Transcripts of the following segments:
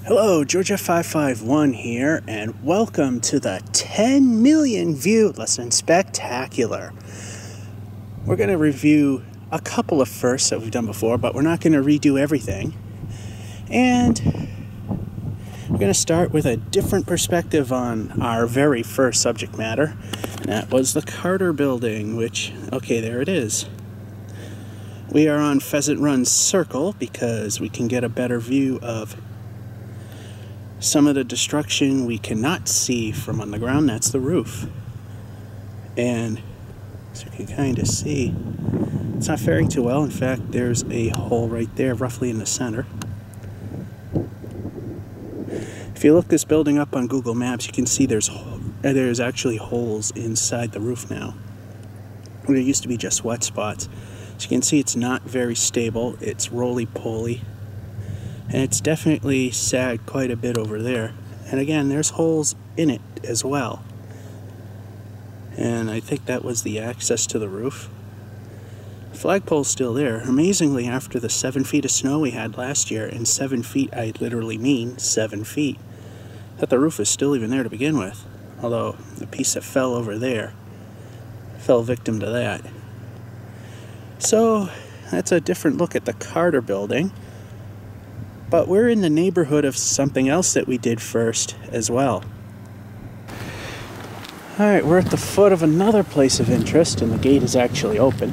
Hello, Georgia551 here, and welcome to the 10 million view Lesson Spectacular. We're going to review a couple of firsts that we've done before, but we're not going to redo everything. And we're going to start with a different perspective on our very first subject matter, and that was the Carter Building, which, okay, there it is. We are on Pheasant Run Circle because we can get a better view of some of the destruction we cannot see from on the ground. That's the roof. And as you can kind of see, it's not faring too well. In fact, there's a hole right there, roughly in the center. If you look this building up on Google Maps, you can see there's actually holes inside the roof now. There used to be just wet spots. As you can see, it's not very stable. It's roly-poly. And it's definitely sagged quite a bit over there. And again, there's holes in it as well. And I think that was the access to the roof. The flagpole's still there. Amazingly, after the 7 feet of snow we had last year, and 7 feet, I literally mean 7 feet, that the roof is still even there to begin with. Although the piece that fell over there fell victim to that. So that's a different look at the Carter Building. But we're in the neighborhood of something else that we did first as well. Alright, we're at the foot of another place of interest, and the gate is actually open.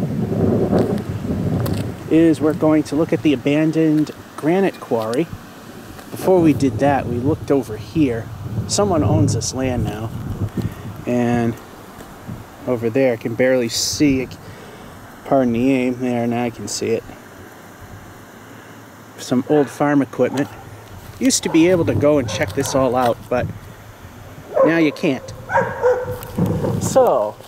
We're going to look at the abandoned granite quarry. Before we did that, we looked over here. Someone owns this land now. And over there, I can barely see, pardon the aim, there, now I can see it. Some old farm equipment. Used to be able to go and check this all out, but now you can't. So,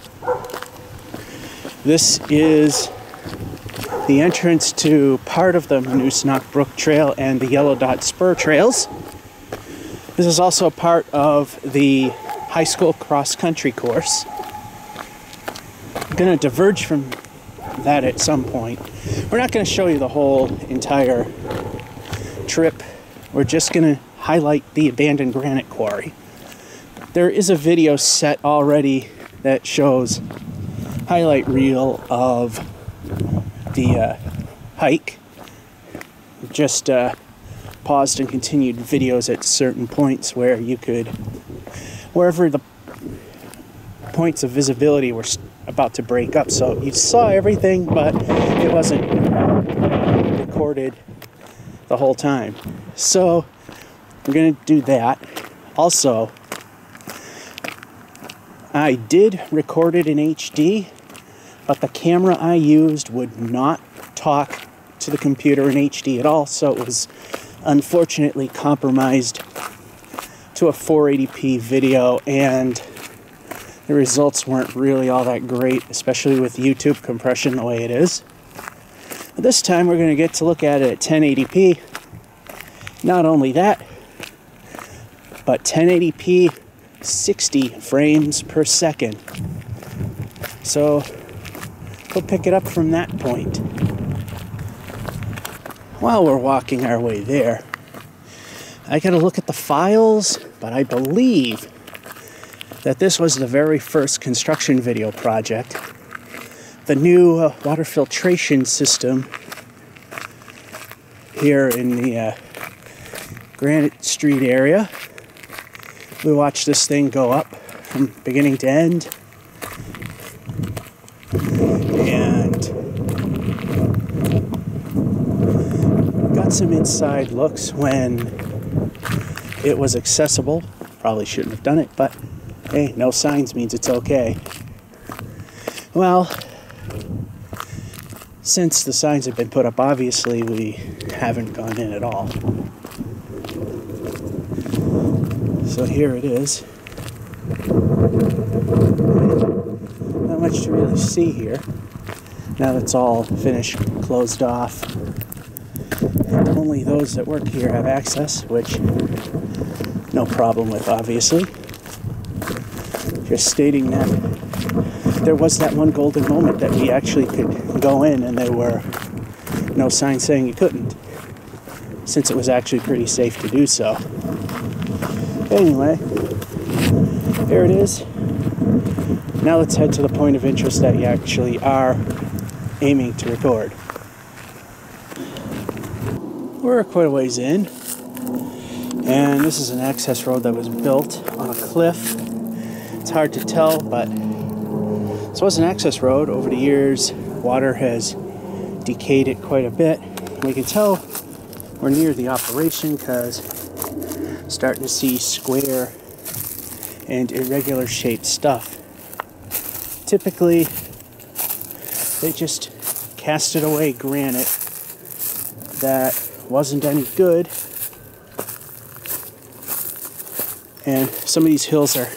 this is the entrance to part of the Moose-Knock Brook Trail and the Yellow Dot Spur Trails. This is also part of the high school cross-country course. I'm going to diverge from that at some point. We're not going to show you the whole entire trip. We're just going to highlight the abandoned granite quarry. There is a video set already that shows highlight reel of the hike. Just paused and continued videos at certain points where you could, wherever the points of visibility were about to break up. So you saw everything, but it wasn't recorded the whole time. So we're going to do that. Also, I did record it in HD, but the camera I used would not talk to the computer in HD at all, so it was unfortunately compromised to a 480p video, and the results weren't really all that great, especially with YouTube compression the way it is. But this time we're going to get to look at it at 1080p. Not only that, but 1080p 60 frames per second. So we'll pick it up from that point. While we're walking our way there, I gotta look at the files, but I believe that this was the very first construction video project. The new water filtration system here in the Granite Street area. We watched this thing go up from beginning to end. And got some inside looks when it was accessible. Probably shouldn't have done it, but hey, no signs means it's okay. Well, since the signs have been put up, obviously we haven't gone in at all. So here it is. Not much to really see here. Now that it's all finished, closed off. Only those that work here have access, which no problem with, obviously. Just stating that there was that one golden moment that we actually could go in and there were no signs saying you couldn't. since it was actually pretty safe to do so. Anyway, here it is. Now let's head to the point of interest that you actually are aiming to record. We're quite a ways in, and this is an access road that was built on a cliff. It's hard to tell, but this was an access road. Over the years, water has decayed it quite a bit. We can tell we're near the operation because starting to see square and irregular shaped stuff. Typically, they just casted away granite that wasn't any good, and some of these hills are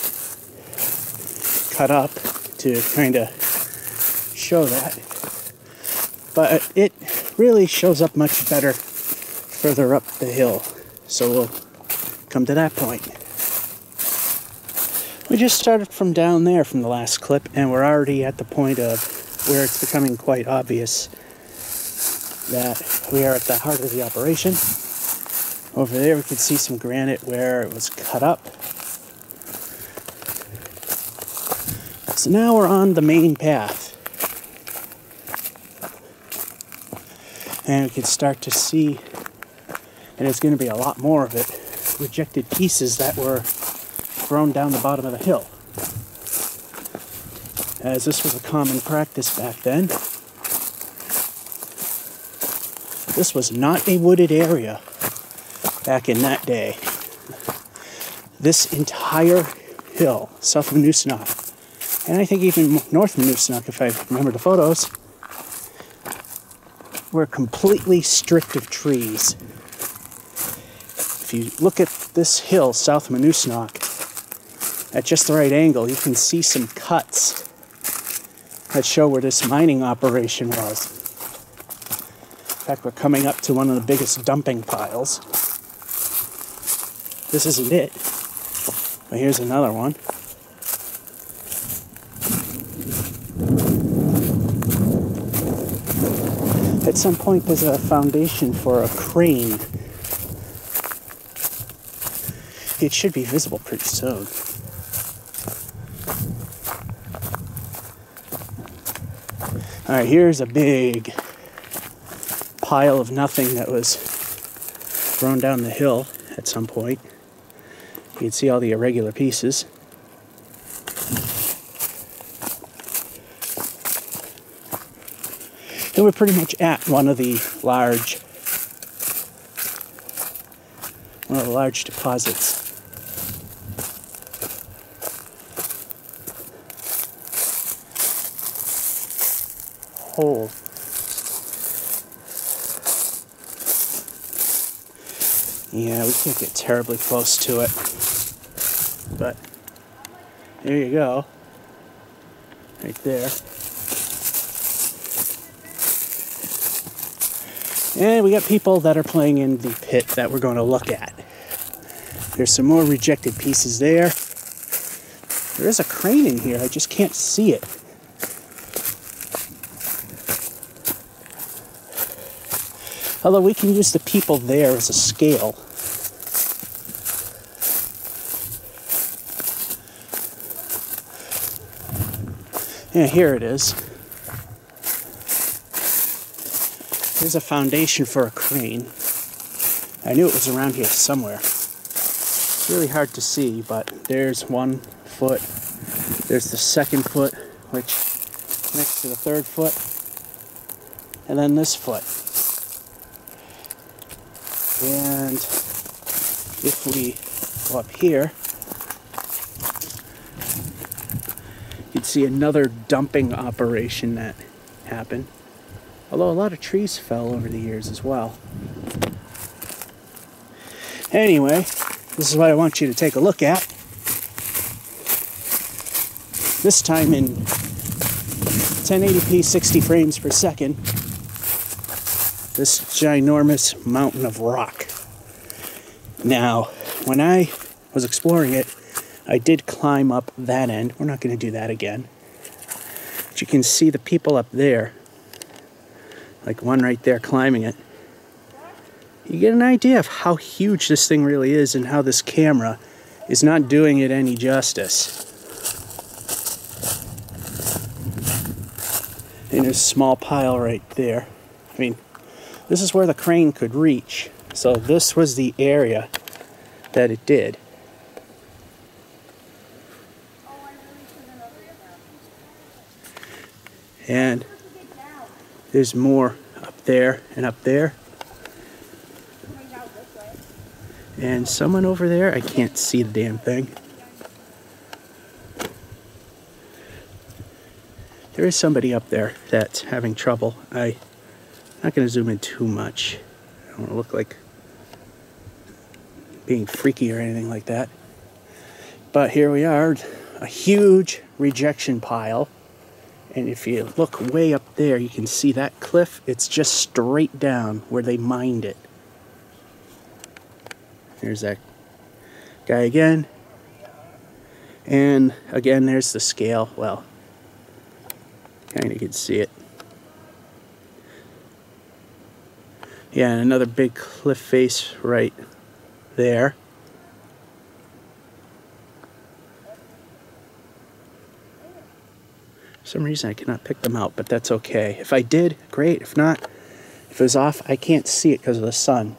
cut up to kind of show that, but it really shows up much better further up the hill, so we'll come to that point. We just started from down there from the last clip, and we're already at the point of where it's becoming quite obvious that we are at the heart of the operation. Over there we can see some granite where it was cut up. So now we're on the main path. And we can start to see, and there's going to be a lot more of it, rejected pieces that were thrown down the bottom of the hill. As this was a common practice back then. This was not a wooded area back in that day. This entire hill, south of Newsnock, and I think even north of Newsnock, if I remember the photos, were completely stripped of trees. If you look at this hill south of Newsnock at just the right angle, you can see some cuts that show where this mining operation was. In fact, we're coming up to one of the biggest dumping piles. This isn't it, but here's another one. At some point, there's a foundation for a crane. It should be visible pretty soon. Alright, here's a big pile of nothing that was thrown down the hill at some point. You can see all the irregular pieces. And we're pretty much at one of the large deposits. Hole. Yeah, we can't get terribly close to it, but there you go, right there. And we got people that are playing in the pit that we're going to look at. There's some more rejected pieces there. There is a crane in here, I just can't see it. Although we can use the people there as a scale. Yeah, here it is. There's a foundation for a crane. I knew it was around here somewhere. It's really hard to see, but there's 1 foot. There's the 2nd foot, which connects to the 3rd foot. And then this foot. And if we go up here, you'd see another dumping operation that happened. Although a lot of trees fell over the years as well. Anyway, this is what I want you to take a look at. This time in 1080p 60 frames per second. This ginormous mountain of rock. Now, when I was exploring it, I did climb up that end. We're not going to do that again. But you can see the people up there, like one right there climbing it. you get an idea of how huge this thing really is and how this camera is not doing it any justice. And there's a small pile right there. I mean, this is where the crane could reach. So this was the area that it did. And there's more up there and up there. And someone over there, I can't see the damn thing. There is somebody up there that's having trouble. I'm not going to zoom in too much. I don't want to look like being freaky or anything like that. But here we are, a huge rejection pile. And if you look way up there, you can see that cliff. It's just straight down where they mined it. There's that guy again. And again, there's the scale. Well, kind of can see it. Yeah, and another big cliff face right there. For some reason I cannot pick them out, but that's okay. If I did, great. If not, if it was off, I can't see it because of the sun.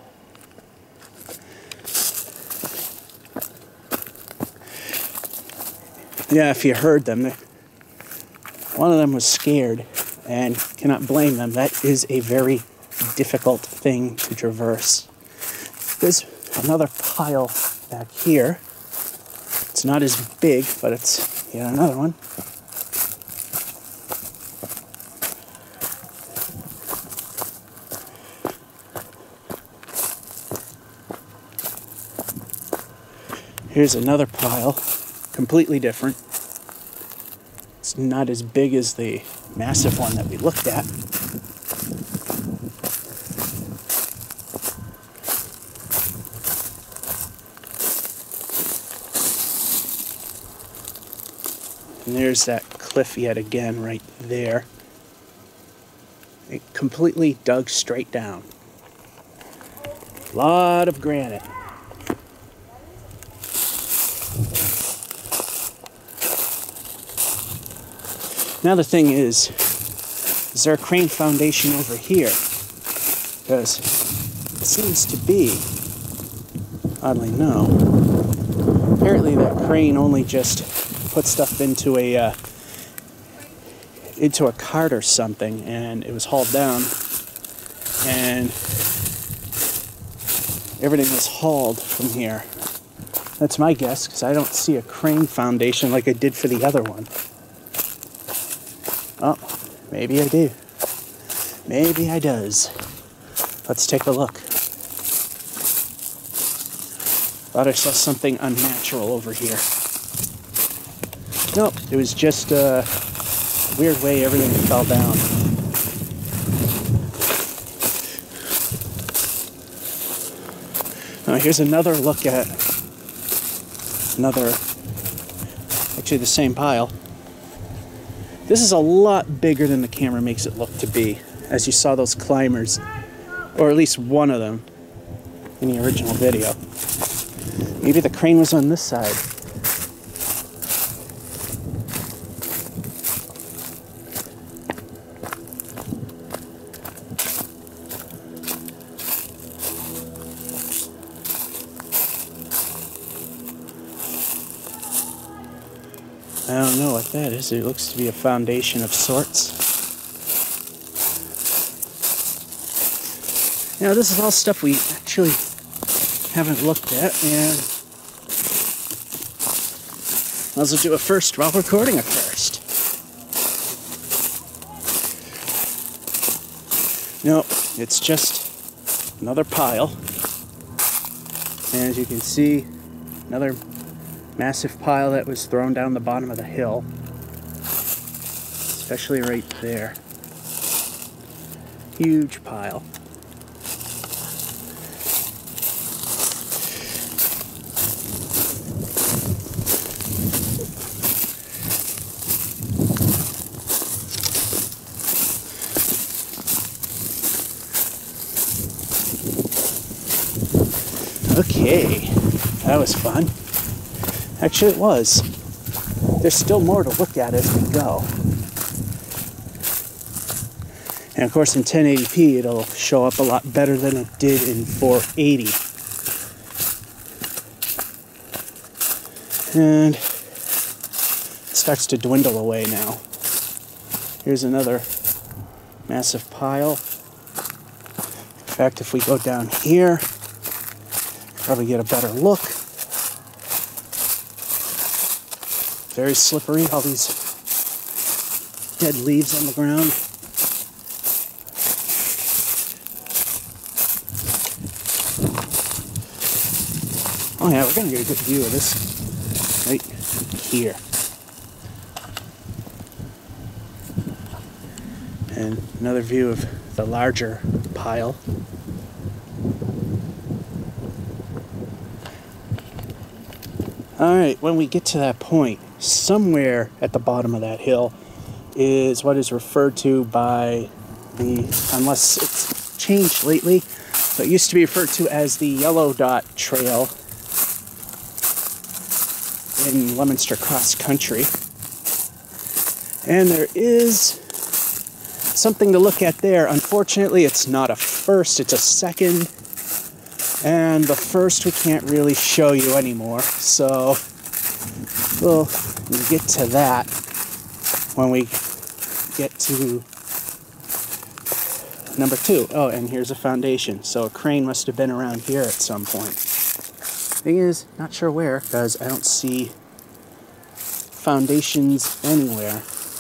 Yeah, if you heard them, one of them was scared, and cannot blame them. That is a very difficult thing to traverse. There's another pile back here. It's not as big, but it's, yeah, another one. Here's another pile, completely different. It's not as big as the massive one that we looked at. And there's that cliff yet again right there. It completely dug straight down. A lot of granite. Now the thing is there a crane foundation over here? Because it seems to be, oddly no. Apparently that crane only just put stuff into a cart or something, and it was hauled down, and everything was hauled from here. That's my guess, because I don't see a crane foundation like I did for the other one. Oh, maybe I do. Maybe I does. Let's take a look. Thought I saw something unnatural over here. Nope, it was just a weird way everything fell down. Now here's another look at actually the same pile. This is a lot bigger than the camera makes it look to be, as you saw those climbers, or at least one of them in the original video. Maybe the crane was on this side. I don't know what that is. It looks to be a foundation of sorts. Now, this is all stuff we actually haven't looked at, and I'll also do a first while recording a first. No, it's just another pile. And as you can see, another massive pile that was thrown down the bottom of the hill, especially right there. Huge pile. Okay, that was fun. Actually, it was. There's still more to look at as we go. And of course in 1080p it'll show up a lot better than it did in 480. And it starts to dwindle away now. Here's another massive pile. In fact, if we go down here, probably get a better look. Very slippery, all these dead leaves on the ground. Oh yeah, we're gonna get a good view of this right here. And another view of the larger pile. Alright, when we get to that point, somewhere at the bottom of that hill is what is referred to by the, unless it's changed lately, so it used to be referred to as the Yellow Dot Trail in Leominster Cross Country. And there is something to look at there. Unfortunately, it's not a first, it's a second. And the first we can't really show you anymore. So we'll get to that when we get to number 2. Oh, and here's a foundation. So a crane must have been around here at some point. Thing is, not sure where, because I don't see foundations anywhere.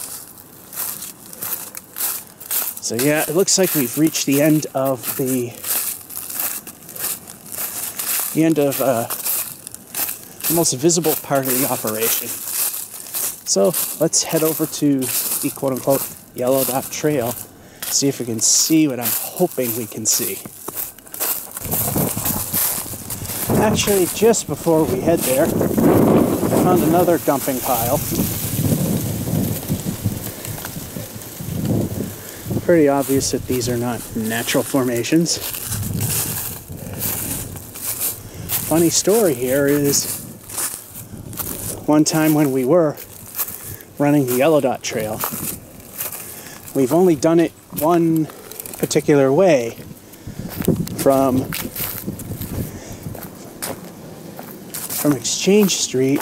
So yeah, it looks like we've reached the end of the most visible part of the operation. So let's head over to the quote-unquote Yellow Dot Trail, see if we can see what I'm hoping we can see. Actually, just before we head there, I found another dumping pile. Pretty obvious that these are not natural formations. Funny story here is, one time when we were running the Yellow Dot Trail, we've only done it one particular way from Exchange Street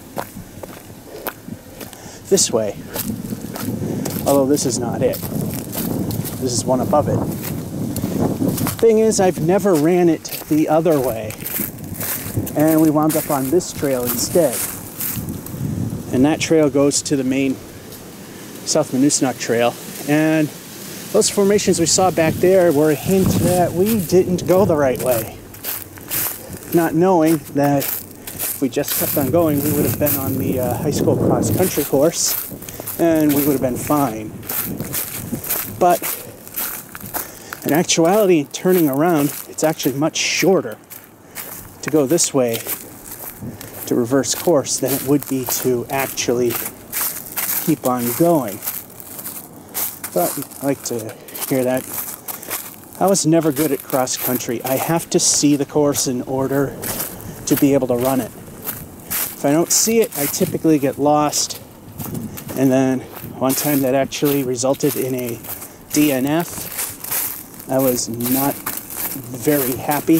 this way. Although this is not it. This is one above it. Thing is, I've never ran it the other way. And we wound up on this trail instead. And that trail goes to the main South Manusnock Trail. And those formations we saw back there were a hint that we didn't go the right way. Not knowing that if we just kept on going, we would have been on the high school cross-country course, and we would have been fine. But in actuality, turning around, it's actually much shorter to go this way to reverse course than it would be to actually keep on going. But I like to hear that. I was never good at cross country. I have to see the course in order to be able to run it. If I don't see it, I typically get lost. And then one time that actually resulted in a DNF. I was not very happy.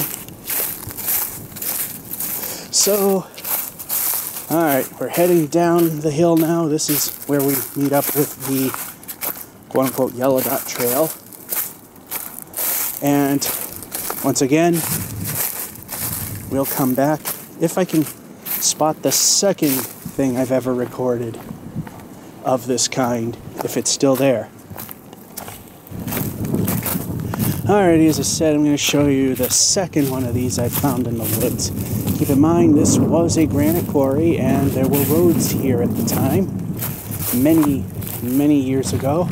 So, alright, we're heading down the hill now. This is where we meet up with the quote-unquote Yellow Dot Trail. And once again, we'll come back if I can spot the second thing I've ever recorded of this kind, if it's still there. Alrighty, as I said, I'm going to show you the second one of these I found in the woods. Keep in mind, this was a granite quarry, and there were roads here at the time, many, many years ago.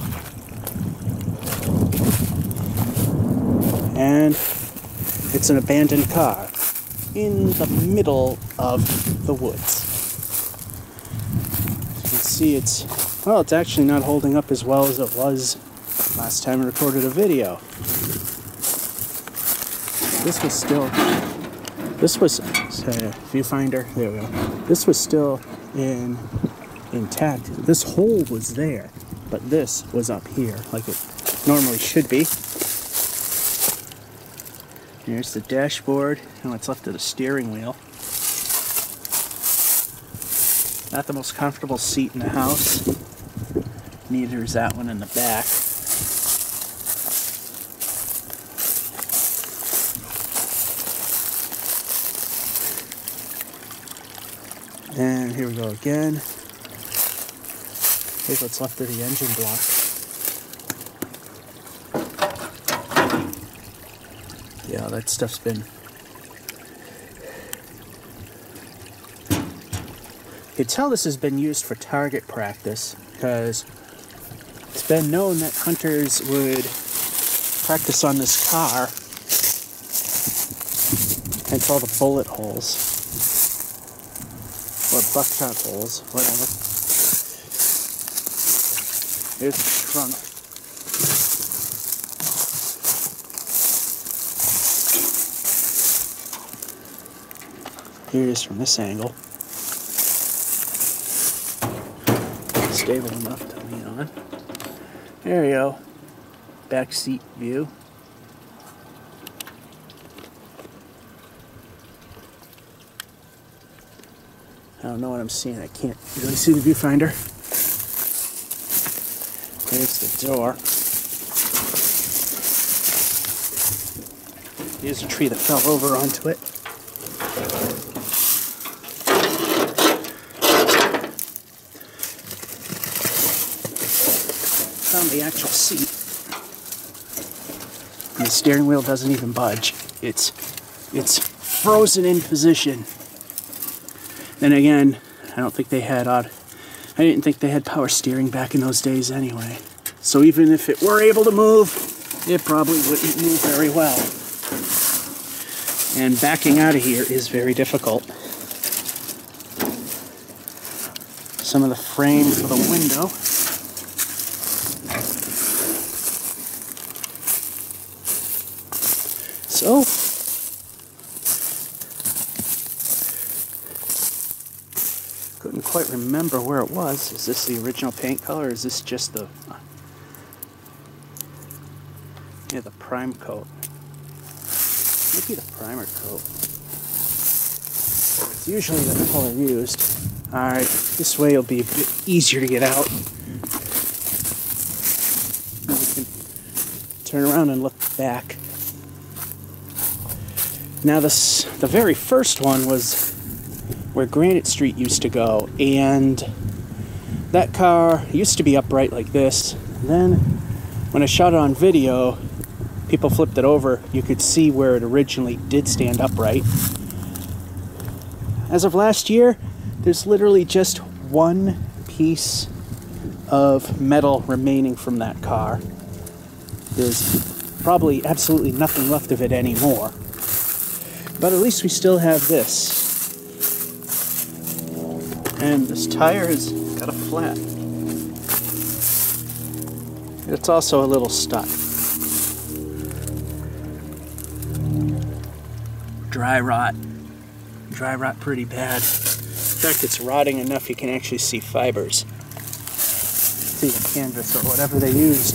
And it's an abandoned car in the middle of the woods. As you can see, it's actually not holding up as well as it was last time I recorded a video. This was still This was, viewfinder, there we go. This was still intact. This hole was there, but this was up here, like it normally should be. Here's the dashboard and what's left of the steering wheel. Not the most comfortable seat in the house. Neither is that one in the back. And here we go again. Here's what's left of the engine block. Yeah, that stuff's been... You can tell this has been used for target practice, because it's been known that hunters would practice on this car. Hence all the bullet holes. Or buckshot holes, whatever. Here's the trunk. Here it is from this angle. Stable enough to lean on. There we go. Back seat view. I don't know what I'm seeing. I can't really see the viewfinder. There's the door. Here's a tree that fell over onto it. Found the actual seat. And the steering wheel doesn't even budge. It's frozen in position. Then again, I didn't think they had power steering back in those days anyway. So even if it were able to move, it probably wouldn't move very well. And backing out of here is very difficult. Some of the frame for the window. So, couldn't quite remember where it was. Is this the original paint color, or is this just the the prime coat? Maybe the primer coat. It's usually the color used. Alright, this way it'll be a bit easier to get out. And we can turn around and look back. Now the very first one was where Granite Street used to go, and that car used to be upright like this. And then when I shot it on video, people flipped it over, you could see where it originally did stand upright. As of last year, there's literally just one piece of metal remaining from that car. There's probably absolutely nothing left of it anymore. But at least we still have this. And this tire has got a flat. It's also a little stuck. Dry rot. Dry rot pretty bad. In fact, it's rotting enough you can actually see fibers. See the canvas or whatever they used.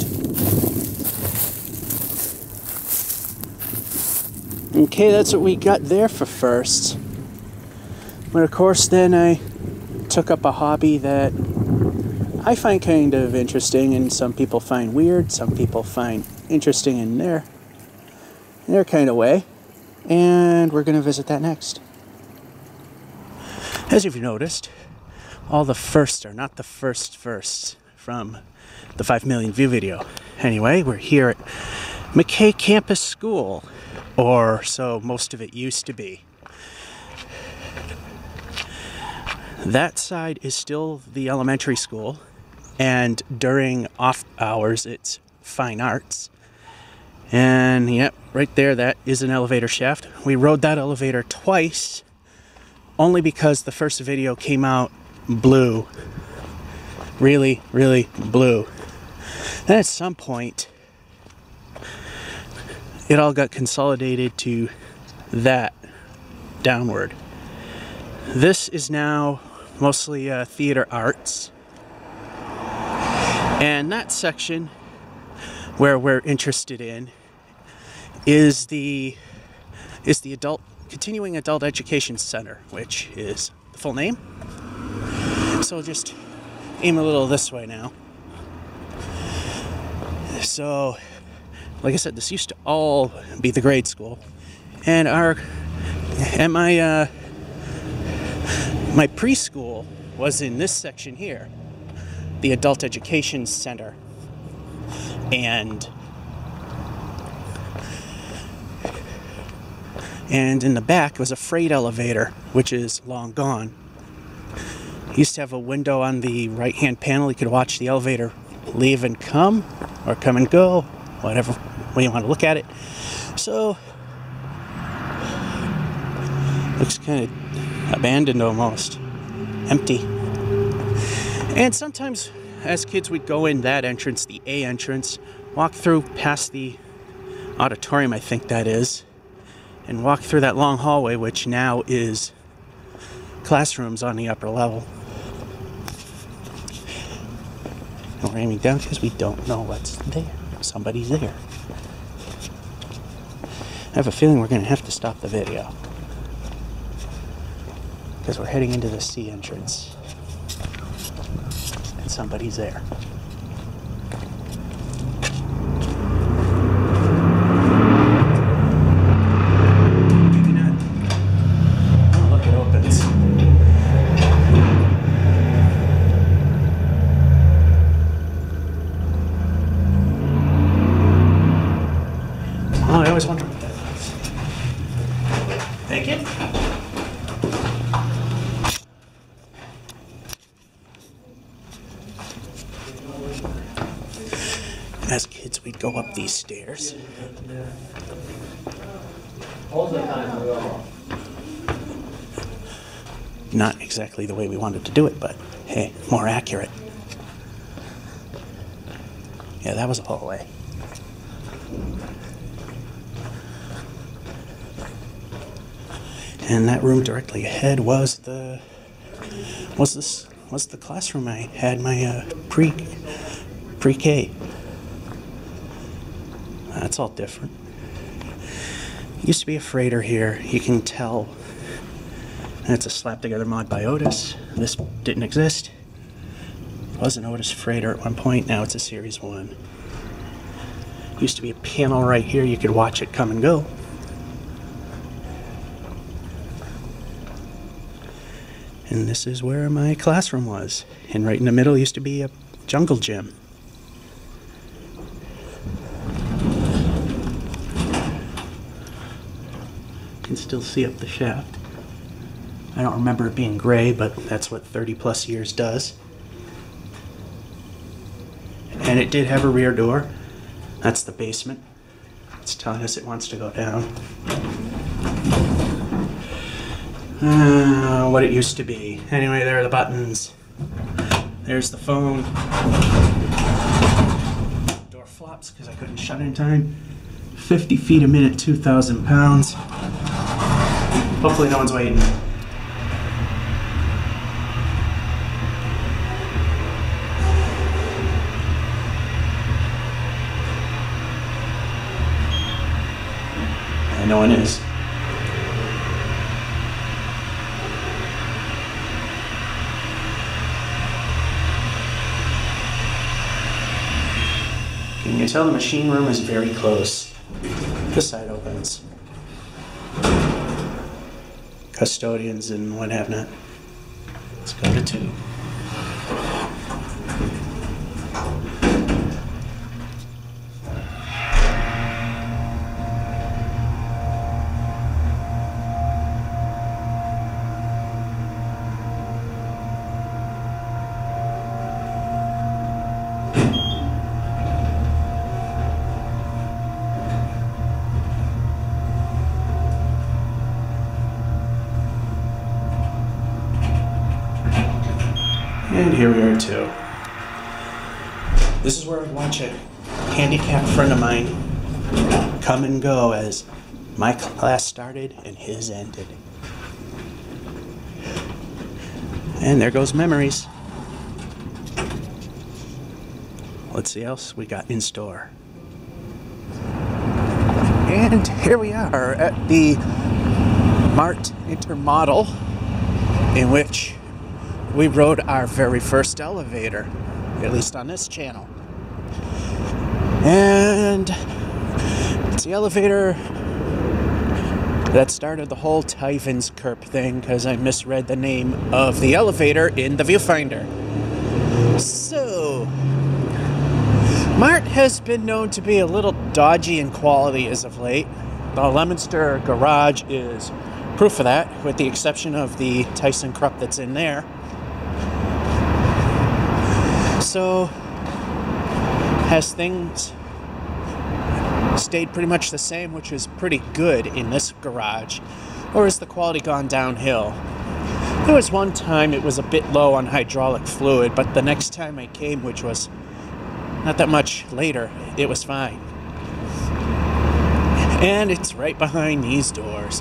Okay, that's what we got there for first. But of course, then I took up a hobby that I find kind of interesting, and some people find weird, some people find interesting in their kind of way. And we're going to visit that next. As you've noticed, all the firsts are not the first from the 5 million view video. Anyway, we're here at McKay Campus School, or so most of it used to be. That side is still the elementary school, and during off hours it's fine arts. And yep, right there, that is an elevator shaft. We rode that elevator twice, only because the first video came out blue. Really, really blue. Then at some point, it all got consolidated to that downward. This is now mostly theater arts. And that section where we're interested in is the Continuing Adult Education Center, which is the full name. So just aim a little this way now. So, like I said, this used to all be the grade school, and my preschool was in this section here, the Adult Education Center, and in the back was a freight elevator, which is long gone. It used to have a window on the right-hand panel. You could watch the elevator leave and come, or come and go, whatever way you want to look at it. So, looks kind of abandoned almost, empty. And sometimes as kids we'd go in that entrance, the A entrance, walk through past the auditorium, I think that is, and walk through that long hallway, which now is classrooms on the upper level. And we're aiming down because we don't know what's there. Somebody's there. I have a feeling we're going to have to stop the video, because we're heading into the C entrance. And somebody's there. Maybe not. Oh, look, it opens. Oh, I always wonder what that is. Thank you. As kids, we'd go up these stairs. Not exactly the way we wanted to do it, but hey, more accurate. Yeah, that was a hallway. And that room directly ahead was the classroom I had my pre-K. That's all different. Used to be a freighter here. You can tell. That's a slap together mod by Otis. This didn't exist. It was an Otis freighter at one point. Now it's a Series 1. Used to be a panel right here. You could watch it come and go. And this is where my classroom was. And right in the middle used to be a jungle gym. You can still see up the shaft. I don't remember it being gray, but that's what 30 plus years does. And it did have a rear door. That's the basement. It's telling us it wants to go down. What it used to be. Anyway, there are the buttons. There's the phone. Door flops because I couldn't shut in time. 50 feet a minute, 2,000 pounds. Hopefully no one's waiting. And no one is. Can you tell the machine room is very close? This side opens. Custodians and what have not. Let's go to 2. And here we are too. This is where I'd watch a handicapped friend of mine come and go as my class started and his ended. And there goes memories. Let's see what else we got in store. And here we are at the MART Intermodal, in which we rode our very first elevator, at least on this channel. And it's the elevator that started the whole Tyvenskerp thing, because I misread the name of the elevator in the viewfinder. So, MART has been known to be a little dodgy in quality as of late. The Leominster Garage is proof of that, with the exception of the Tyvenskerp that's in there. So, has things stayed pretty much the same, which is pretty good in this garage, or has the quality gone downhill? There was one time it was a bit low on hydraulic fluid, but the next time I came, which was not that much later, it was fine. And it's right behind these doors.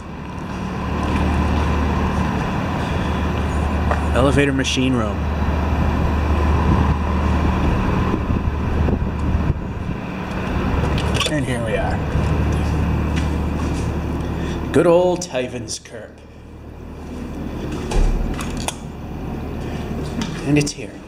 Elevator machine room. And here we are. Good old Tyvenskerp. And it's here.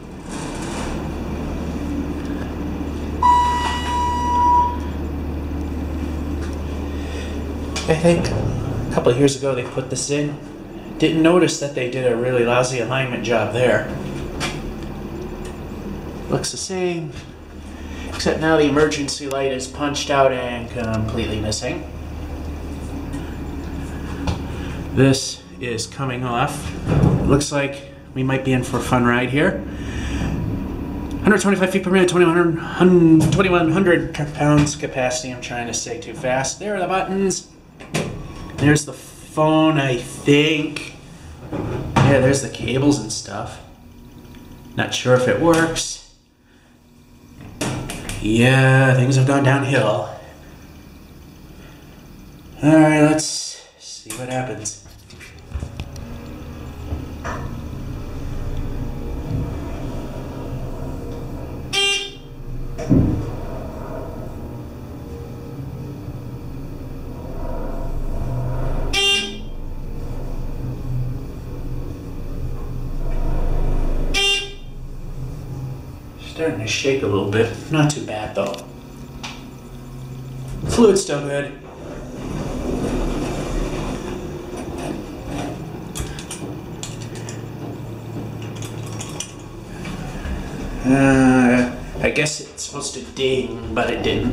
I think a couple of years ago they put this in. Didn't notice that they did a really lousy alignment job there. Looks the same, except now the emergency light is punched out and completely missing. This is coming off. Looks like we might be in for a fun ride here. 125 feet per minute, 2,100 pounds capacity. I'm trying to say too fast. There are the buttons. There's the phone, I think. Yeah, there's the cables and stuff. Not sure if it works. Yeah, things have gone downhill. Alright, let's see what happens. Starting to shake a little bit. Not too bad though. Fluid's still good. I guess it's supposed to ding, but it didn't.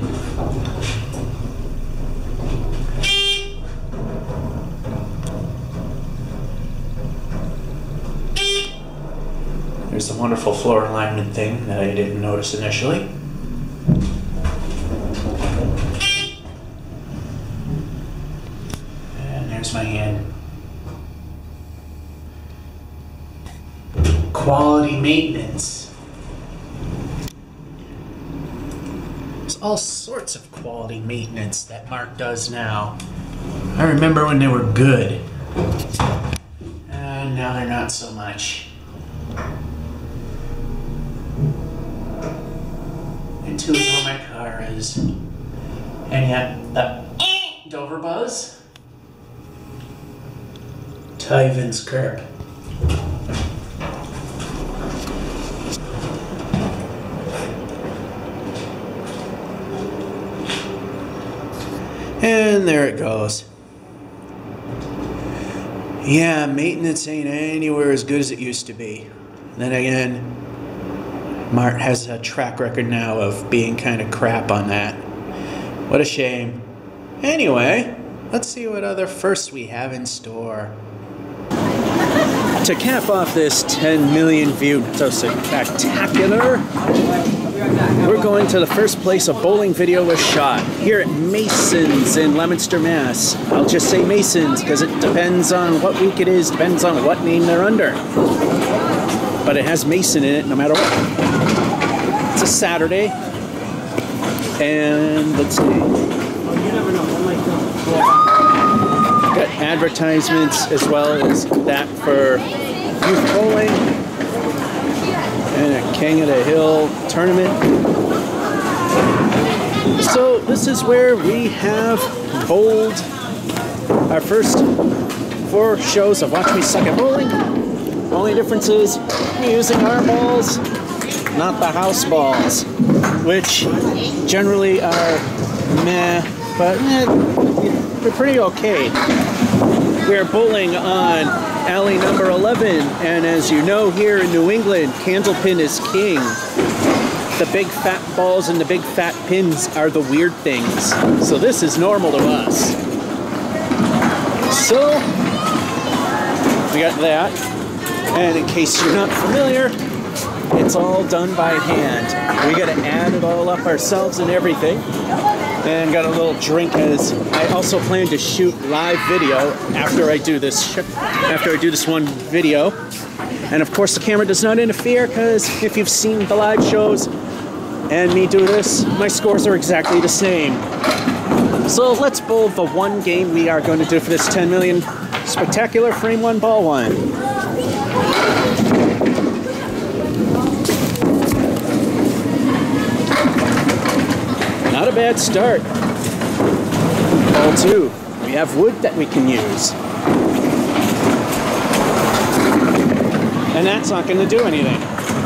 There's the wonderful floor alignment thing that I didn't notice initially. And there's my hand. Quality maintenance. There's all sorts of quality maintenance that MART does now. I remember when they were good. And now they're not so much. And two is where my car is. And yeah, the Dover Buzz. Tyvenskerp. And there it goes. Yeah, maintenance ain't anywhere as good as it used to be. Then again, MART has a track record now of being kind of crap on that. What a shame. Anyway, let's see what other firsts we have in store. To cap off this 10 million view so spectacular, we're going to the first place a bowling video was shot, here at Mason's in Leominster, Mass. I'll just say Mason's because it depends on what week it is, depends on what name they're under. But it has Mason in it no matter what. It's a Saturday, and let's see. Got advertisements as well as that for youth bowling. King of the Hill tournament. So this is where we have bowled our first 4 shows of Watch Me Suck at Bowling. Only difference is we're using our balls, not the house balls, which generally are meh, but they're pretty okay. We're bowling on alley number 11, and as you know, here in New England, candlepin is king. The big fat balls and the big fat pins are the weird things. So this is normal to us. So we got that. And in case you're not familiar, it's all done by hand. We got to add it all up ourselves and everything. And got a little drink, as I also plan to shoot live video after I do this one video. And of course the camera does not interfere, because if you've seen the live shows and me do this, my scores are exactly the same. So let's bowl the one game we are going to do for this 10 million spectacular. Frame 1, ball 1. Not a bad start. Ball 2. We have wood that we can use. And that's not going to do anything.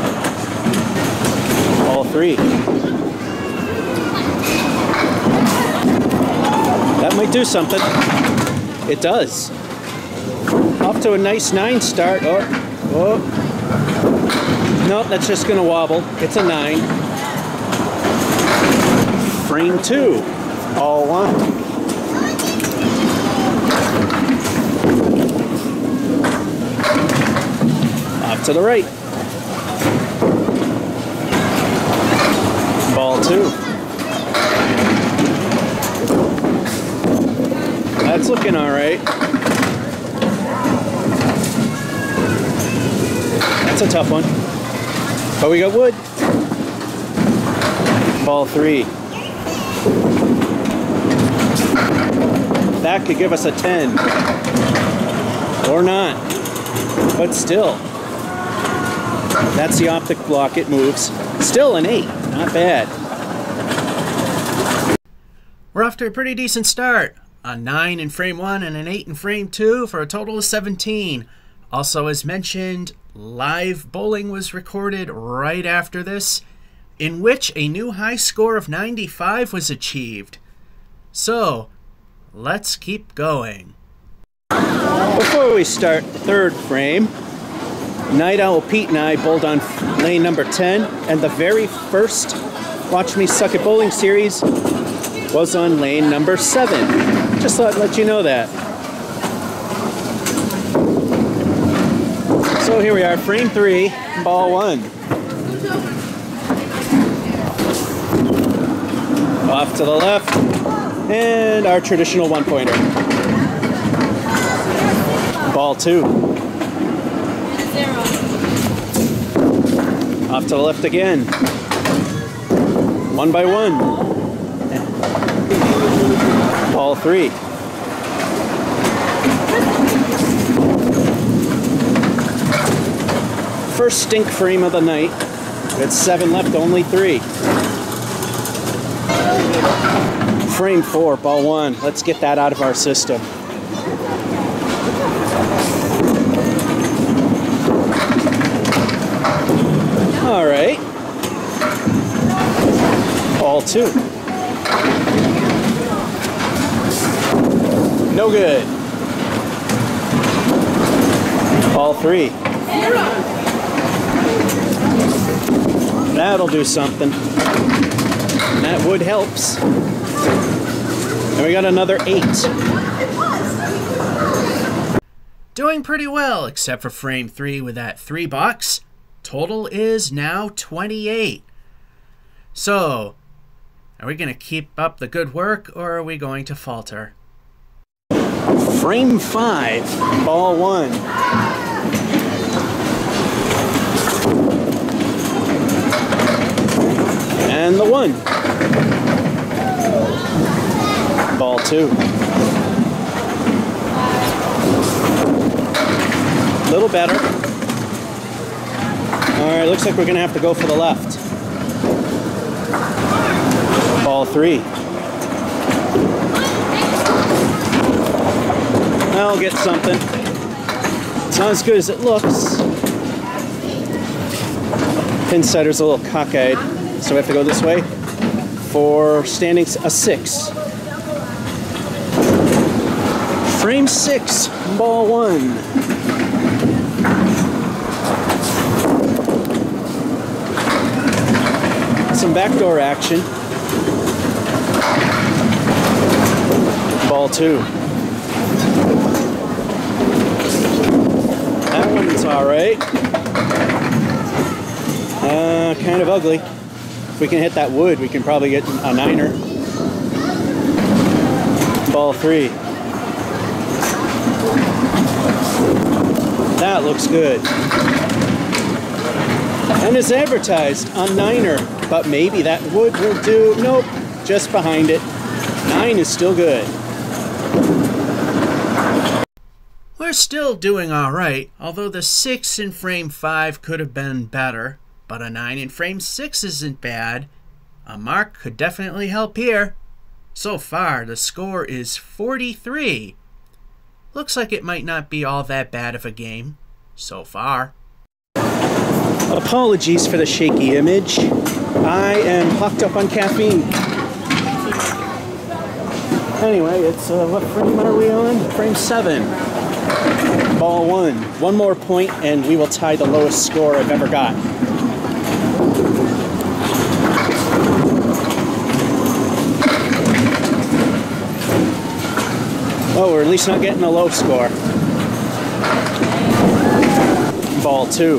Ball 3. That might do something. It does. Off to a nice 9 start. Oh. Nope, that's just going to wobble. It's a 9. Frame 2. Ball 1. Off to the right. Ball 2. That's looking all right. That's a tough one. But we got wood. Ball 3. That could give us a 10. Or not. But still. That's the optic block. It moves. Still an 8. Not bad. We're off to a pretty decent start. A 9 in frame 1 and an 8 in frame 2 for a total of 17. Also, as mentioned, live bowling was recorded right after this, in which a new high score of 95 was achieved. So, let's keep going. Before we start the third frame, Night Owl Pete and I bowled on lane number 10, and the very first Watch Me Suck at Bowling series was on lane number 7. Just thought I'd let you know that. So here we are, frame 3, ball 1. Off to the left, and our traditional 1-pointer. Ball 2. Off to the left again. 1 by 1. Ball 3. First stink frame of the night. We had 7 left, only 3. Frame 4, ball 1. Let's get that out of our system. All right. Ball 2. No good. Ball 3. That'll do something. And that wood helps. And we got another 8. Doing pretty well, except for frame 3 with that 3 box. Total is now 28. So, are we going to keep up the good work, or are we going to falter? Frame 5, ball 1. And the 1. Ball 2. Little better. All right, looks like we're gonna have to go for the left. Ball 3. I'll get something. It's not as good as it looks. Pin setter's a little cockeyed, so we have to go this way for standing a 6. Frame 6, ball 1. Some backdoor action. Ball 2. That one's alright. Kind of ugly. If we can hit that wood, we can probably get a 9er. Ball 3. That looks good. And it's advertised a 9er, but maybe that wood will do. Nope, just behind it. 9 is still good. We're still doing alright, although the 6 in frame 5 could have been better, but a 9 in frame 6 isn't bad. A mark could definitely help here. So far, the score is 43. Looks like it might not be all that bad of a game, so far. Apologies for the shaky image. I am hooked up on caffeine. Anyway, it's what frame are we on? Frame 7. Ball 1. One more point and we will tie the lowest score I've ever got. Oh, we're at least not getting a low score. Ball 2.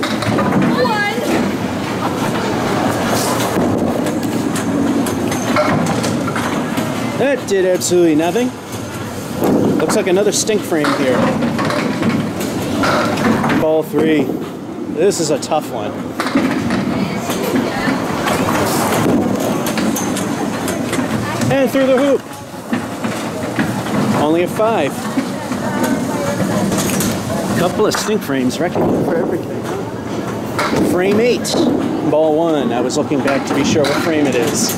That did absolutely nothing. Looks like another stink frame here. Ball 3. This is a tough one. And through the hoop. Only a 5. Couple of stink frames, reckoning for everything. Frame 8. Ball 1. I was looking back to be sure what frame it is.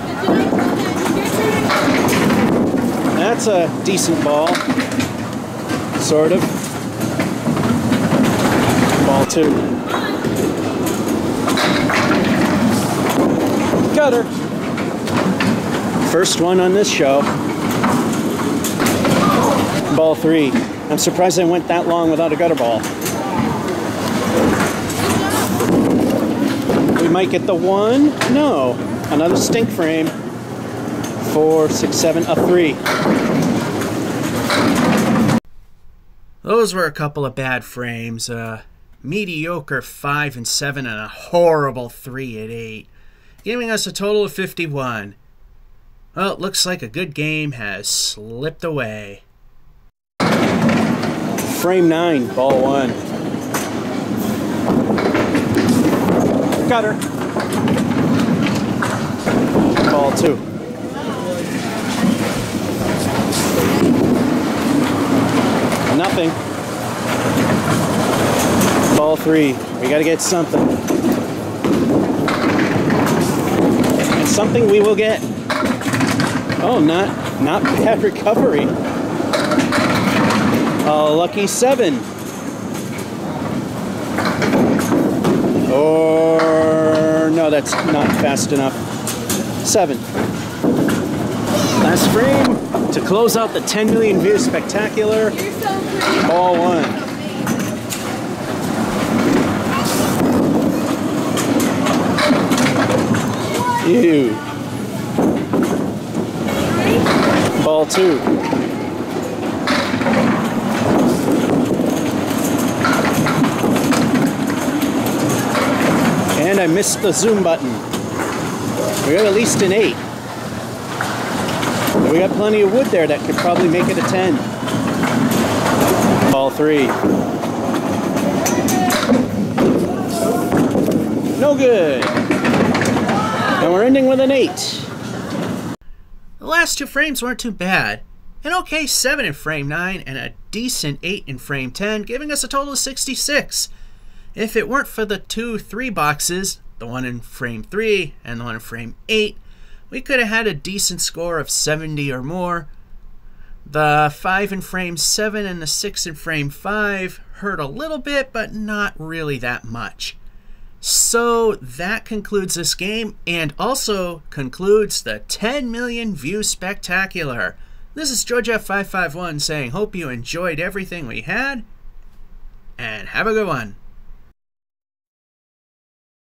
That's a decent ball. Sort of. Ball 2. Gutter. First one on this show. Ball 3. I'm surprised I went that long without a gutter ball. We might get the 1. No. Another stink frame. 4, 6, 7, a 3. Those were a couple of bad frames. Mediocre 5 and 7 and a horrible 3 at 8. Giving us a total of 51. Well, it looks like a good game has slipped away. Frame 9, ball 1. Gutter. Ball 2. Nothing. Ball 3. We gotta get something. And something we will get. Oh, not bad recovery. Lucky 7. Or no, that's not fast enough. 7. Last frame to close out the 10 million view spectacular. Ball 1. Ew. Ball 2. And I missed the zoom button. We got at least an 8. We got plenty of wood there that could probably make it a 10. Ball 3. No good. And we're ending with an 8. The last 2 frames weren't too bad. An okay 7 in frame 9 and a decent 8 in frame 10, giving us a total of 66. If it weren't for the 2 3 boxes, the one in frame 3 and the one in frame 8, we could have had a decent score of 70 or more. The 5 in frame 7 and the 6 in frame 5 hurt a little bit, but not really that much. So that concludes this game, and also concludes the 10 million view spectacular. This is GeorgeF551 saying, hope you enjoyed everything we had, and have a good one.